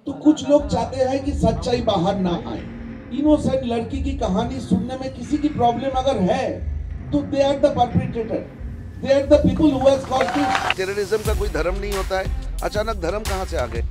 तो कुछ लोग चाहते हैं कि सच्चाई बाहर ना आए। इनोसेंट लड़की की कहानी सुनने में किसी की प्रॉब्लम अगर है तो they are the perpetrator, they are the people who has caused this. Terrorism का कोई धर्म नहीं होता है, अचानक धर्म कहां से आ गए?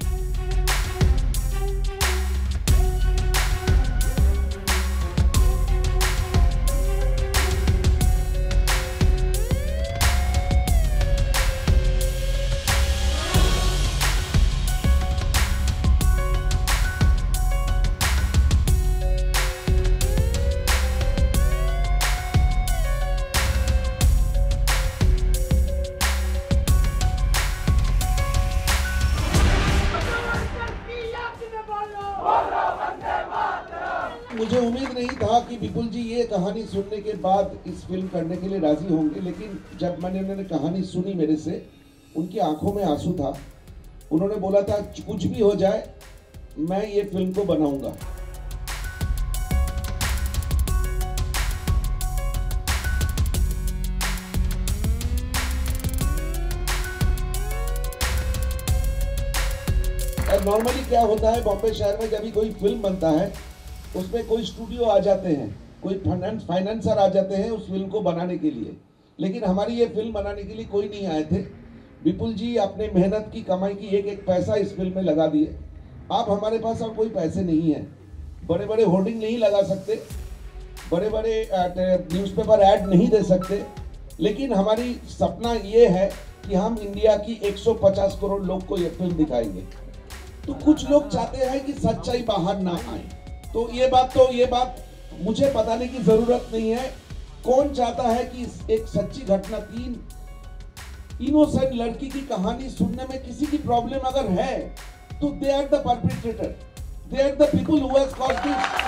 मुझे उम्मीद नहीं था कि विपुल जी ये कहानी सुनने के बाद इस फिल्म करने के लिए राजी होंगे, लेकिन जब उन्होंने कहानी सुनी मेरे से, उनकी आंखों में आंसू था। उन्होंने बोला था कुछ भी हो जाए मैं ये फिल्म को बनाऊंगा। नॉर्मली क्या होता है बॉम्बे शहर में, जब भी कोई फिल्म बनता है उसमें कोई स्टूडियो आ जाते हैं, कोई फाइनेंसर आ जाते हैं उस फिल्म को बनाने के लिए, लेकिन हमारी ये फिल्म बनाने के लिए कोई नहीं आए थे। विपुल जी अपने मेहनत की कमाई की एक एक पैसा इस फिल्म में लगा दिए। आप हमारे पास अब कोई पैसे नहीं है, बड़े बड़े होर्डिंग नहीं लगा सकते, बड़े बड़े न्यूज़पेपर ऐड नहीं दे सकते, लेकिन हमारी सपना ये है कि हम इंडिया की 150 करोड़ लोग को ये फिल्म दिखाएंगे। तो कुछ लोग चाहते हैं कि सच्चाई बाहर ना आए, तो ये बात मुझे बताने की जरूरत नहीं है। कौन चाहता है कि एक सच्ची घटना, 3 इनोसेंट लड़की की कहानी सुनने में किसी की प्रॉब्लम अगर है तो they are the perpetrator, they are the people who has caused this.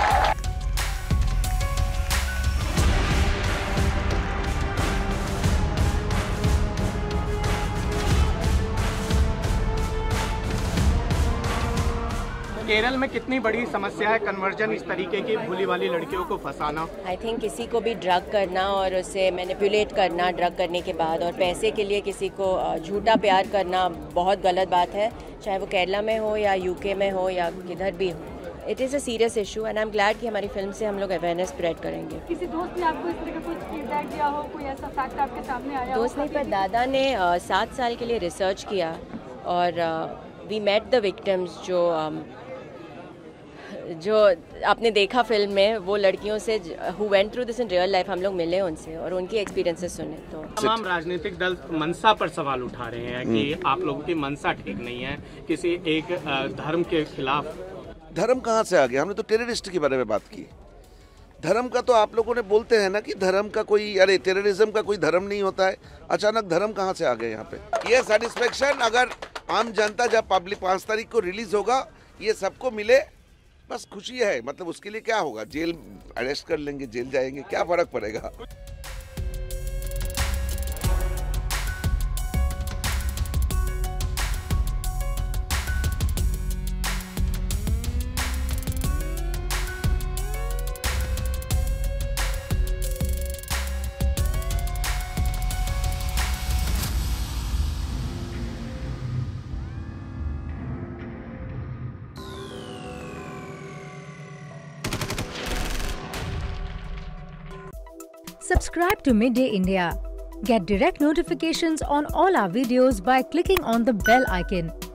Kerala में कितनी बड़ी समस्या है कन्वर्जन, इस तरीके की भोली वाली लड़कियों को फंसाना? आई थिंक किसी को भी ड्रग करना और उसे मैनिपुलेट करना ड्रग करने के बाद, और पैसे के लिए किसी को झूठा प्यार करना बहुत गलत बात है, चाहे वो केरला में हो या यूके में हो या किधर भी हो। It is a serious issue and I am glad कि हमारी फिल्म से हम लोग अवेयरनेस स्प्रेड करेंगे। किसी दोस्त ने आपको इस तरह का कुछ फीडबैक दिया हो, कोई ऐसा फैक्ट आपके सामने आया हो? दोस्त नहीं, पर दादा ने 7 साल के लिए रिसर्च किया और वी मेट द विक्टिम्स जो आपने देखा फिल्म में, वो लड़कियों से who went through this in real life, हम लोग मिले उनसे और उनकी एक्सपीरियंसेस सुने। तो तमाम राजनीतिक दल मंशा पर सवाल उठा रहे हैं कि आप लोगों की मंशा ठीक नहीं है, किसी एक धर्म के खिलाफ। धर्म कहां से आ गया? हमने तो टेररिस्ट के बारे में बात की। धर्म का तो आप लोगों ने बोलते हैं ना कि धर्म का कोई, अरे टेररिज्म का कोई धर्म नहीं होता है, अचानक धर्म कहां से आ गए यहाँ पे? ये सेटिस्फेक्शन अगर आम जनता जब पब्लिक 5 तारीख को रिलीज होगा ये सबको मिले, बस खुशी है। मतलब उसके लिए क्या होगा, जेल अरेस्ट कर लेंगे, जेल जाएंगे, क्या फर्क पड़ेगा? Subscribe to Midday India. Get direct notifications on all our videos by clicking on the bell icon.